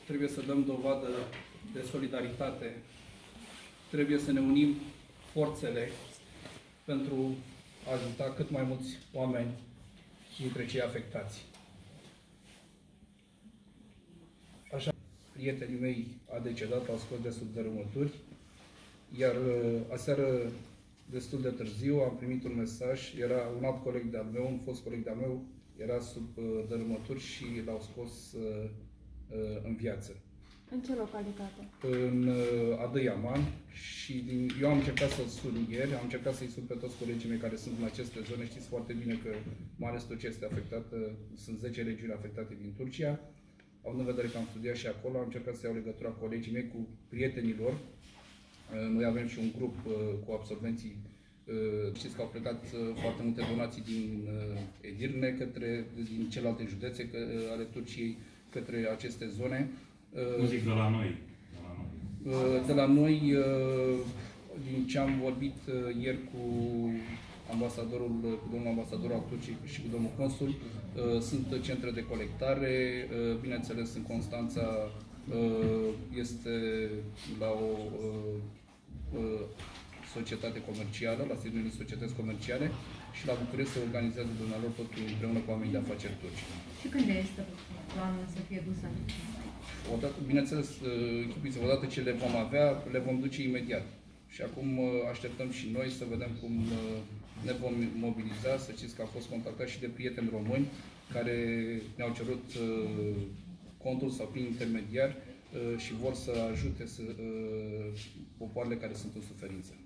trebuie să dăm dovadă de solidaritate, trebuie să ne unim forțele pentru a ajuta cât mai mulți oameni dintre cei afectați. Așa, prietenii mei a decedat, au scos destul de dărâmături, iar aseară, destul de târziu, am primit un mesaj, era un alt coleg de-al meu, un fost coleg de-al meu, era sub dărâmături și l-au scos în viață. În ce localitate? În Adăiaman și eu am încercat să-l sun ieri, am încercat să-i sun pe toți colegii mei care sunt în aceste zone. Știți foarte bine că mai ales tot ce este afectat, sunt 10 regiuni afectate din Turcia. Având în vedere că am studiat și acolo, am încercat să iau legătura cu colegii mei, cu prietenii lor. Noi avem și un grup cu absolvenții. Știți că au plecat foarte multe donații din Edirne, din celelalte județe ale Turciei, către aceste zone. Nu zic de la noi. De la noi, din ce am vorbit ieri cu domnul ambasador al Turciei și cu domnul consul, sunt centre de colectare. Bineînțeles, în Constanța este la o societate comercială, la sediul unei societăți comerciale, și la București se organizează dumnealor totul împreună cu oamenii de afaceri turci. Și când este planul să fie dus aici? Bineînțeles, închipuiți, odată ce le vom avea, le vom duce imediat. Și acum așteptăm și noi să vedem cum ne vom mobiliza. Să știți că am fost contactați și de prieteni români care ne-au cerut contul sau prin intermediar și vor să ajute popoarele care sunt în suferință.